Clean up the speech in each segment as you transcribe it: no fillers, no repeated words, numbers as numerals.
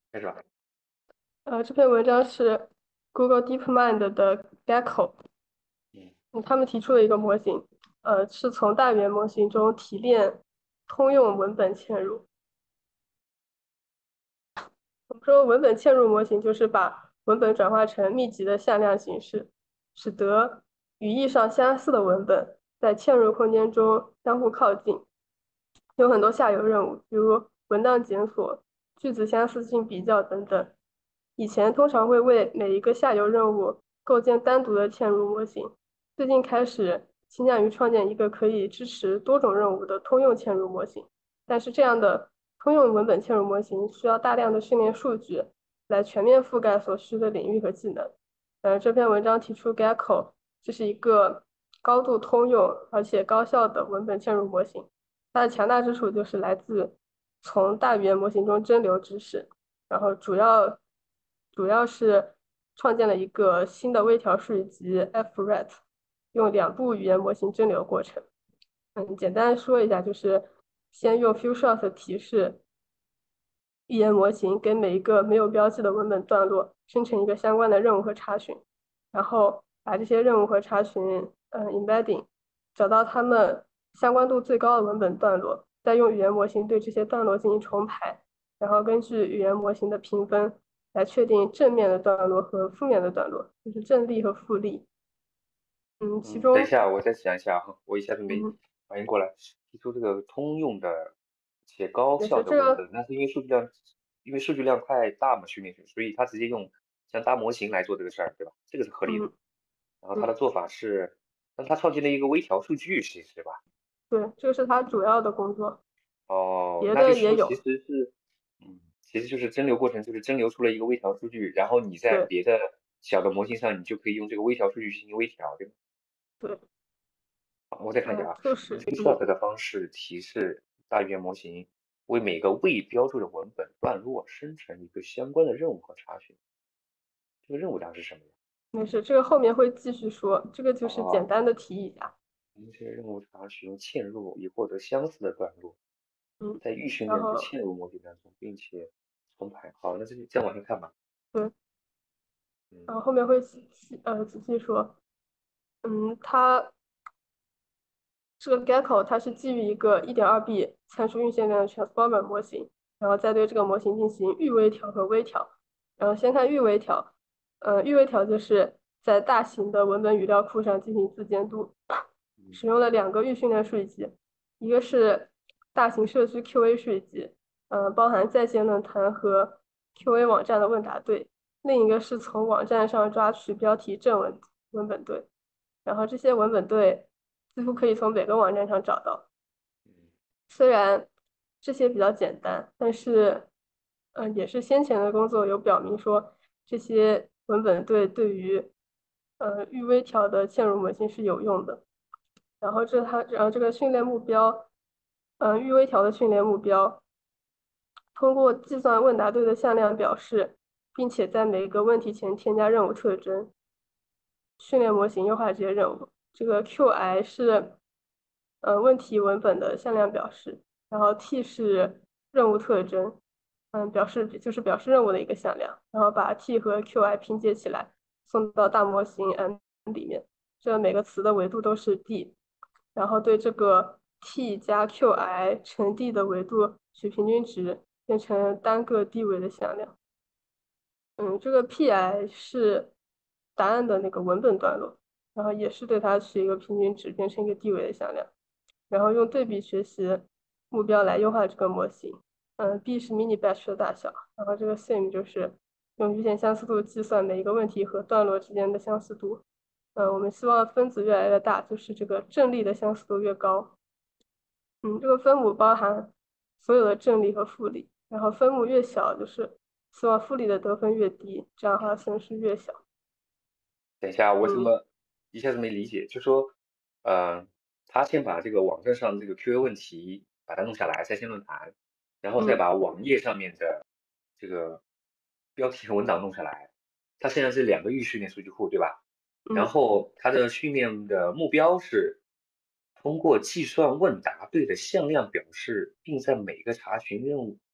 开始吧。 这篇文章是 Google DeepMind 的 Gecko， 嗯， 他们提出了一个模型，是从大语言模型中提炼通用文本嵌入。我们说文本嵌入模型就是把文本转化成密集的向量形式，使得语义上相似的文本在嵌入空间中相互靠近。有很多下游任务，比如文档检索、句子相似性比较等等。以前通常会为每一个下游任务构建单独的嵌入模型，最近开始倾向于创建一个可以支持多种任务的通用嵌入模型。但是这样的通用文本嵌入模型需要大量的训练数据来全面覆盖所需的领域和技能。这篇文章提出 Gecko，这是一个高度通用而且高效的文本嵌入模型。它的强大之处就是来自从大语言模型中蒸馏知识，然后主要是创建了一个新的微调数据集 FRET，用2步语言模型蒸馏过程。简单说一下，就是先用 Few-Shot 提示语言模型给每一个没有标记的文本段落生成一个相关的任务和查询，然后把这些任务和查询embedding，找到它们相关度最高的文本段落，再用语言模型对这些段落进行重排，然后根据语言模型的评分来确定正面的段落和负面的段落，就是正例和负例。其等一中， 下，我再想一下哈，我一下子没嗯， 反应过来。提出这个通用的且高效也是这个， 的文本，那是因为数据量太大嘛，训练出，所以他直接用像搭模型来做这个事儿，对吧？这个是合理的。 嗯然后他嗯， 的做法是，但他创建了一个微调数据，其实对吧？ 对，这个是它主要的工作， 哦， 别那就是说其的也有， 实是，其实就是蒸馏过程，就是蒸馏出了一个微调数据，然后你在对别的小的模型上，你就可以用这个微调数据进行微调，对吧？ 对。 好，我再看一下啊，用就是 Feedshot 的方式提示大语言模型为每个未标注的文本段落生成一个相关的任务和查询。这个任务档是什么呀？ 没事，这个后面会继续说，这个就是简哦， 单的提一下， 这些任务查询嵌入以获得相似的段落， 嗯， 在预训然后练的嵌入模型当中，并且重排。好，那这样往下看吧。 对， 嗯然后后面会仔细说，它这个 Gecko 它是基于一个 1.2B 参数运算量的 Transformer 模型，然后再对这个模型进行预微调和微调。然后先看预微调，预微调就是在大型的文本语料库上进行自监督， 嗯使用了2个预训练数据集，一个是大型社区 QA 数据集，包含在线论坛和 QA 网站的问答对，另一个是从网站上抓取标题正文本对，然后这些文本对几乎可以从每个网站上找到。 嗯虽然这些比较简单，但是，也是先前的工作有表明说，这些文本对于预微调的嵌入模型是有用的。然后这个训练目标，预微调的训练目标，通过计算问答对的向量表示，并且在每个问题前添加任务特征，训练模型优化这些任务。这个 QI 是问题文本的向量表示，然后 T 是任务特征，表示任务的一个向量，然后把 T 和 QI 拼接起来，送到大模型 M 里面。这每个词的维度都是 D，然后对这个 T 加 QI 乘 D 的维度取平均值，变成单个 D 维的向量。这个 PI 是答案的那个文本段落，然后也是对它取一个平均值，变成一个地维的向量，然后用对比学习目标来优化这个模型。B 是 mini batch 的大小，然后这个 sim 就是用余弦相似度计算每一个问题和段落之间的相似度。我们希望分子越来越大，就是这个正例的相似度越高。这个分母包含所有的正例和负例，然后分母越小，就是希望负例的得分越低，这样的话损失越小。 等一下，我怎嗯么一下子没理解？就说，呃，他先把这个网站上这个 QA 问题把它弄下来，在线论坛，然后再嗯把网页上面的这个标题和文档弄下来。它现在是2个预训练数据库，对吧？然嗯后它的训练的目标是通过计算问答对的向量表示，并在每个查询任务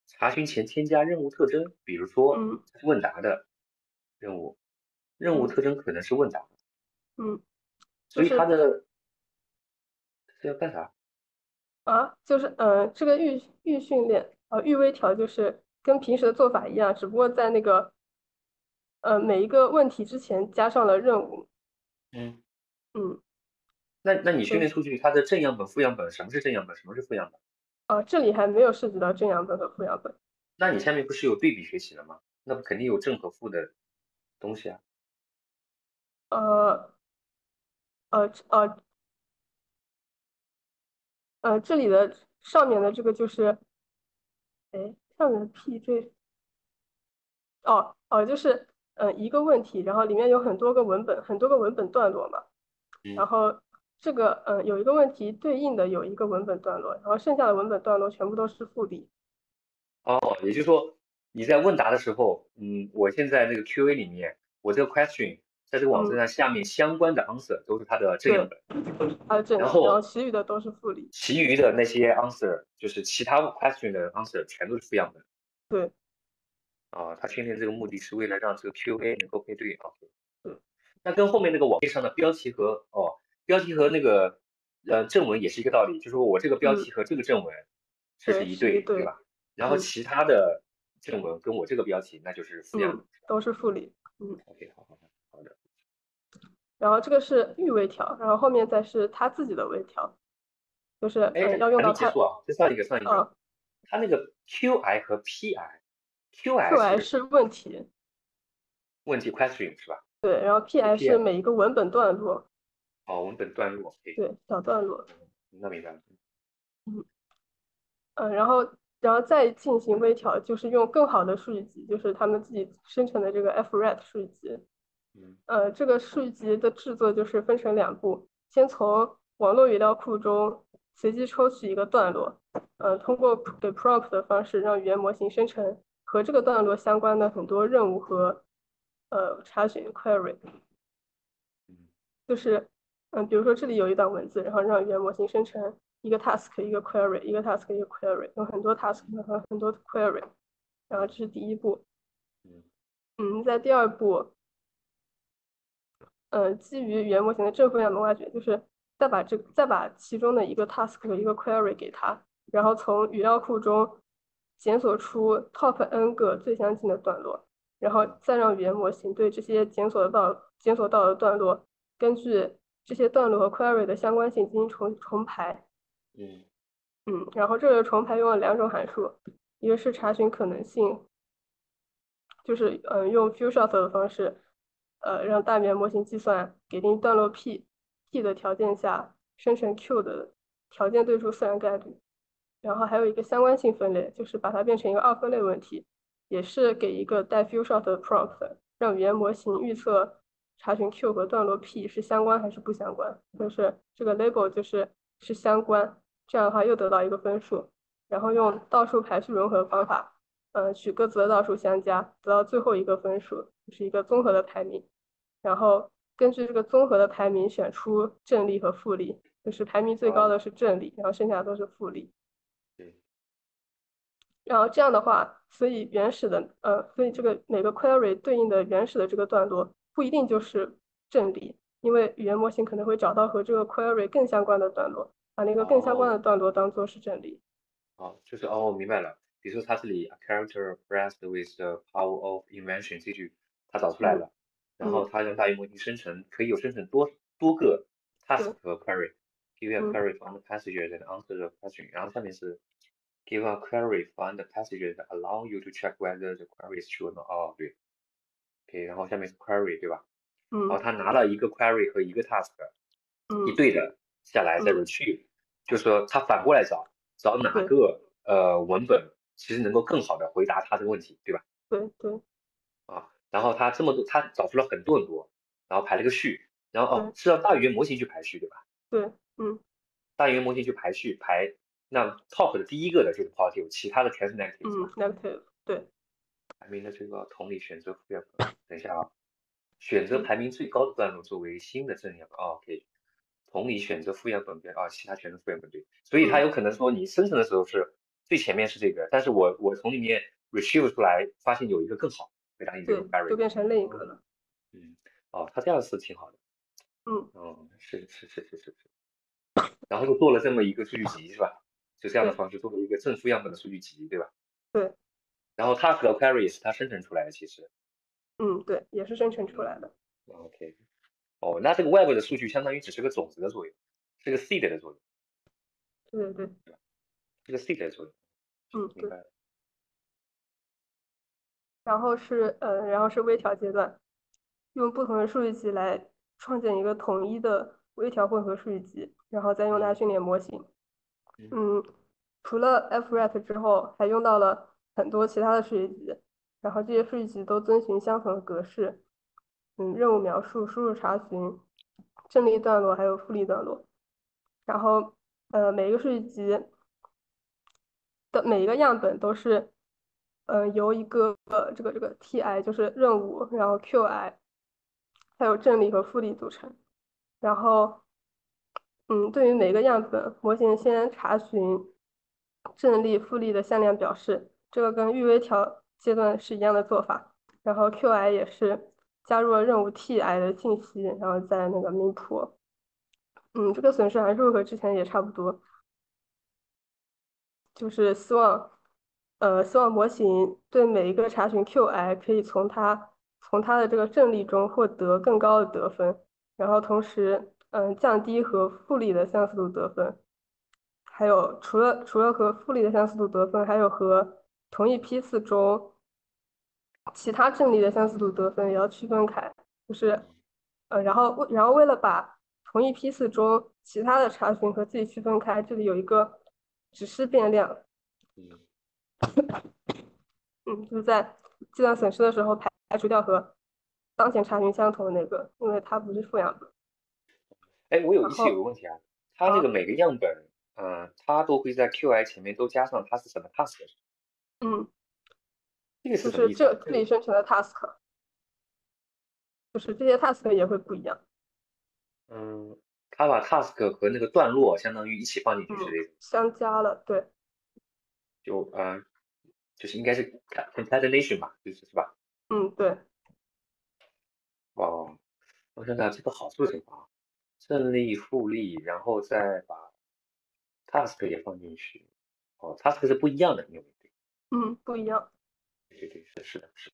查询前添加任务特征，比如说嗯问答的任务，任务嗯特征可能是问答， 嗯， 所以它就是的是要干啥？ 就是这个预训练预微调就是跟平时的做法一样，只不过在那个每一个问题之前加上了任务。 嗯， 嗯， 那你训对， 练数据它的正样本、负样本，什么是正样本，什么是负样本？ 这里还没有涉及到正样本和负样本。 那你下面不是有对比学习了吗？那不肯定有正和负的东西啊。 呃这里的上面的这个就是，哎，上面的 P 这就是一个问题，然后里面有很多个文本，很多个文本段落嘛，然嗯， 后这个有一个问题对应的有一个文本段落，然后剩下的文本段落全部都是复例。 哦，也就是说你在问答的时候，我现在那个 QA 里面，我这个 question 在这个网站嗯， 上下面相关的 answer 都是它的正样对， 本， 它的正样，然后然后其余的都是复例。 其余的那些 answer 就是其他 question 的 answer 全都是负样本。 对啊，它训练这个目的是为了让这个 QA 能够配对啊。 对， 那跟后面那个网页上的标题和那个正文也是一个道理，就是说我这个标嗯， 题和这个正文这是对， 一对，对是一对。 吧？然后嗯其他的正文跟我这个标题那就是负样的。 都是复例。 OK，好的。 然后这个是预微调，然后后面再是他自己的微调，就是哎， 要用还没到他结束啊，这上一个， 呃它那个 QI 和 PI，QI QI 是是问题， 问题 question 是吧对，然后 PI 是 ？PI 每一个文本段落， 文本段落，OK， 对，小段落。 那明白了。 嗯然后再进行微调，就是用更好的数据集，就是他们自己生成的这个 FRET 数据集。 嗯这个数据集的制作就是分成两步，先从网络语料库中随机抽取一个段落，通过给 prompt 的方式让语言模型生成和这个段落相关的很多任务和查询 query。 嗯就是比如说这里有一段文字，然后让语言模型生成一个 task 一个 query，一个 task 一个 query，有很多 task 和很多 query，然后这嗯是第一步。 嗯在第二步，基于语言模型的正负样本挖掘，就是再把其中的一个 task 和一个 query 给它，然后从语料库中检索出 top n 个最相近的段落，然后嗯再让语言模型对这些检索到的段落，根据这些段落和 query 的相关性进行重排。 嗯然后这个重排用了两种函数，一个是查询可能性，就是用 few-shot 的方式，让大语言模型计算给定段落 p 的条件下生成 q 的条件对数自然概率。然后还有一个相关性分类，就是把它变成一个二分类问题，也是给一个带 few-shot 的 prompt，让语言模型预测查询 q 和段落 p 是相关还是不相关，就是这个 label 是相关，这样的话又得到一个分数。然后用倒数排序融合方法。取各自的倒数相加，得到最后一个分数，就是一个综合的排名。然后根据这个综合的排名选出正例和负例，就是排名最高哦， 的是正例，然后剩下的都是负例。 对， 然后这样的话，所以这个每个 query 对应的原始的这个段落不一定就是正例，因为语言模型可能会找到和这个 query 更相关的段落，把那个更相关的哦段落当做是正例。 就是我明白了。比如说它这里 a character blessed with the power of invention 这句它找出来嗯了，然后嗯， 它用大语模型生成，可以有生成多个 task 对， 和 query，give a 嗯 query from the passages and answer the question，然后下面是 give a query from the passages that allow you to check whether the query is true or not。哦，对，OK，然后下面是 query 对吧？然嗯后他拿了一个 query 和一个 task 一嗯对的下来再嗯， retrieve，就是说他反过来找哪对。 个文本其实能够更好的回答他这个问题，对吧？ 对对然后他这么多，他找出了很多，然后排了个序，然后对是让大语言模型去排序，对吧？ 对， 大语言模型去排序那 top 的第一个的就是 positive，其他的全是 negative，是吧？ negative，对， 排名的这个同理选择负样本，等一下啊，选择嗯排名最高的段落作为新的正样本。OK，同理选择负样本边其他全是负样本对，所以它嗯有可能说你生成的时候是最前面是这个，但是我从里面 retrieve 出来，发现有一个更好回答你这个对，就 query。 变成另一个哦， 了。 嗯，哦，他这样是挺好的。 嗯， 是。然后又做了这么一个数据集是吧？就这样的对方式做了一个正负样本的数据集，对吧？ 对， 然后 task 的 query 也是它生成出来的，其实。 嗯对，也是生成出来嗯的。 ，OK。哦，那这个 web 的数据相当于只是个种子的作用，是个 seed 的作用， 对对对， 是个 seed 的作用。 嗯对。 明白了。 然后是微调阶段，用不同的数据集来创建一个统一的微调混合数据集，然后再用它嗯训练模型。 嗯嗯，除了 FRET 之后，还用到了很多其他的数据集，然后这些数据集都遵循相同的格式。任务描述、输入查询、正例段落还有复例段落。然后每一个数据集的每一个样本都是由一个这个 TI 就是任务，然后 QI 还有正例和复例组成。然后对于每个样本，模型先查询正例、复例的向量表示，这个跟预微调阶段是一样的做法。然后 QI 也是加入了任务 TI 的信息，然后在那个 minpool。这个损失函数和之前也差不多，就是希望模型对每一个查询 QI 可以从它的这个正例中获得更高的得分，然后同时降低和复例的相似度得分，还有除了和复例的相似度得分，还有和同一批次中其他正例的相似度得分也要区分开，就是然后为了把同一批次中其他的查询和自己区分开，这里有一个指示变量。 嗯。 就是在计算损失的时候排除掉和当前查询相同的那个，因为它不是负样本。 哎，我有一次有个然后问题啊，它这个啊， 每个样本，它都会在 QI 前面都加上它是什么 task， 嗯， 这个是就是什么意思啊？ 这里生成的 task，就是这些 task 也会不一样。 嗯，它把 task 和那个段落相当于一起放进去是这种， 相加了，对， 就就是应该是 concatenation 吧，是吧？ 嗯，对， 哦，我想想这个好做什么啊？正例、复例，然后再把 task 也放进去。哦，task 是不一样的，因为不一样。 对，是的。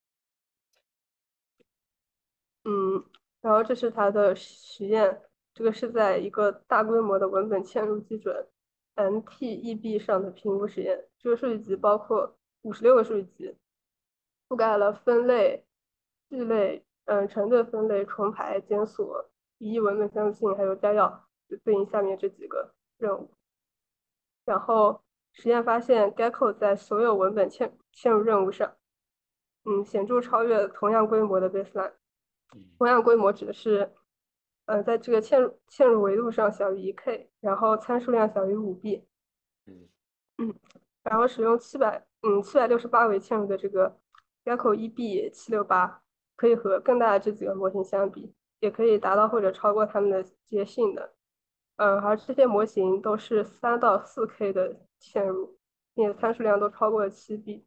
嗯，然后这是它的实验，这个是在一个大规模的文本嵌入基准 MTEB 上的评估实验。这个数据集包括56个数据集，覆盖了分类、序类、程队分类、重排、检索、疑义文本相似性，还有摘要，就对应下面这几个任务。然后实验发现，Gecko 在所有文本嵌入任务上，显著超越同样规模的 baseline。同嗯样规模指的是，在这个嵌入维度上小于1K，然后参数量小于5B。 嗯嗯，然后使用768维嵌入的这个 Gecko EB768，可以和更大的这几个模型相比，也可以达到或者超过它们的这些性能。而这些模型都是3到4K 的嵌入，并且参数量都超过了7B。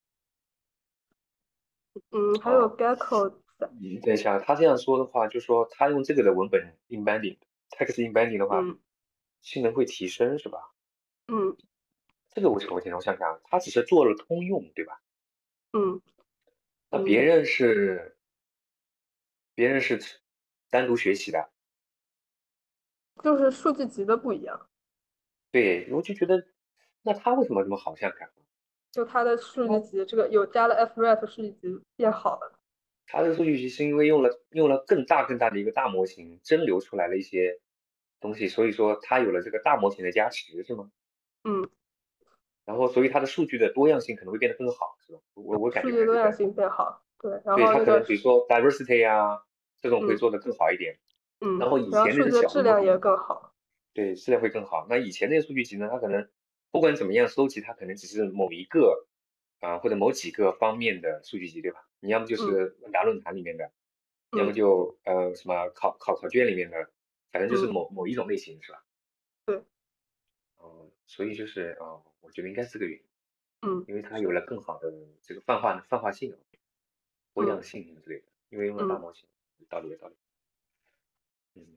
还有哦。 Gecko 在， 等一下，他这样说的话，就说他用这个的文本 embedding，text embedding 的话， 嗯性能会提升是吧？ 嗯这个我想想，他只是做了通用，对吧？ 嗯那嗯， 别人是单独学习的， 就是数据集的不一样， 对，我就觉得，那他为什么这么好像感？ 就它的数据他集这个有加了 FRET 数据集变好了。 他的数据集是因为用了更大的一个大模型蒸馏出来了一些东西，所以说它有了这个大模型的加持，是吗？ 嗯， 然后所以它的数据的多样性可能会变得更好，是吧？我感数觉还是在。 据多样性变好，对，然对，它可后那个能比如说 diversity 啊这种会嗯做得更好一点。然后以然后数据的前那个小的质量也模型， 更好。 对，质量会更好。那以前那个数据集呢，它可能不管怎么样收集，它可能只是某一个或者某几个方面的数据集，对吧？你要么就嗯是问答论坛里面的，要么嗯就什么考卷里面的，反正就是嗯， 某一种类型，是吧？ 对， 所以就是我觉得应该是这个原因。 嗯， 因为它有是， 了更好的这个泛化性、多样嗯性之类的。因为用了大嗯模型，有道理。嗯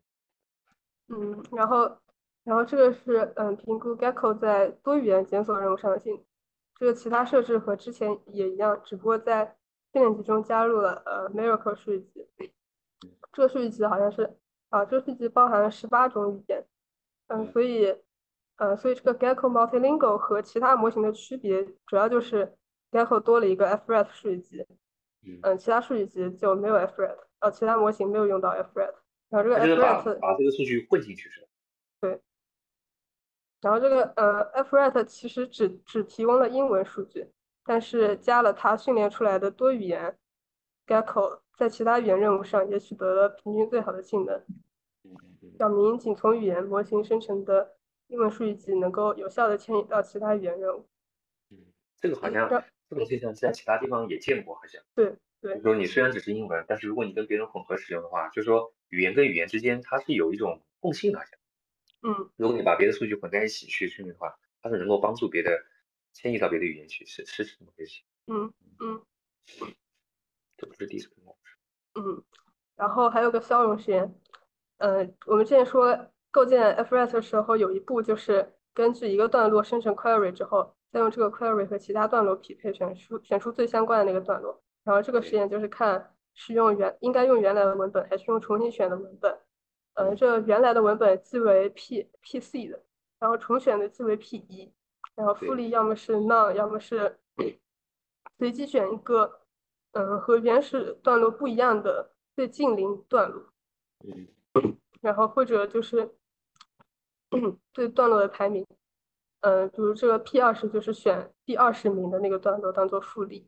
然后这个是评估 Gecko 在多语言检索任务上的进度。这个其他设置和之前也一样，只不过在训练集中加入了Miracle 数据集。 嗯这个数据集好像是这个数据集包含了18种语言。 嗯所以这个 Gecko Multilingual 和其他模型的区别主要就是 Gecko 多了一个 FRET 数据集。 嗯， 其他数据集就没有 FRET，其他模型没有用到 FRET。然后这个它就是把 FRET 把这个数据混进去是吧？ 对。然后这个FRET 其实只提供了英文数据，但是嗯加了它训练出来的多语言 Gecko，在其他语言任务上也取得了平均最好的性能，表明仅从语言模型生成的英文数据集能够有效的迁移到其他语言任务。 嗯，这个好像让这种现象在其他地方也见过，好像。 对对， 就是说你虽然只是英文，但是如果你跟别人混合使用的话，就是说语言跟语言之间它是有一种共性的，好像。 嗯如果你把别的数据混在一起去训练的话，它是能够帮助别的迁移到别的语言去，是这么回事。 嗯嗯这不是第一次听到。 嗯。然后还有个消融实验。我们之前说构建 FRET 的时候，有一步就是根据一个段落生成 query 之后，再用这个 query 和其他段落匹配，选出最相关的那个段落。然后这个实对， 验就是看是应该用原来的文本，还是用重新选的文本。 嗯这原来的文本记为 PC 的，然后重选的记为 P1，然后复对， 利要么是 none，要么是随机选一个和原始段落不一样的最近邻段落。 嗯然后或者就是对段落的排名。比如这个 P20就是选第20名的那个段落当做复利。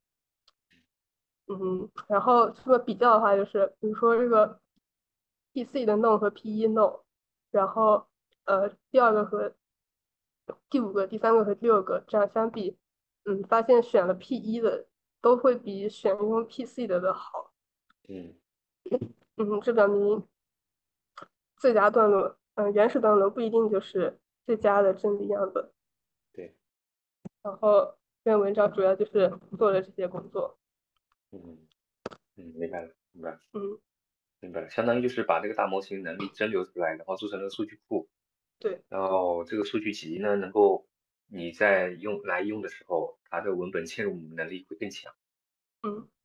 然后这么比较的话，就是比如说这个 PC 的 no 和 P1 no，然后第二个和第五个、第三个和第六个这样相比，发现选了 P1的都会比选用 PC 的好。 嗯这表明最佳段落，原始段落不一定就是最佳的真理样本。 对， 然后这篇文章主要就是做了这些工作。 嗯明白了，明白了。 嗯， 明白了，相当于就是把这个大模型能力蒸馏出来，然后做成了数据库， 对， 然后这个数据集呢，能够你在用的时候，它的文本嵌入能力会更强。 嗯。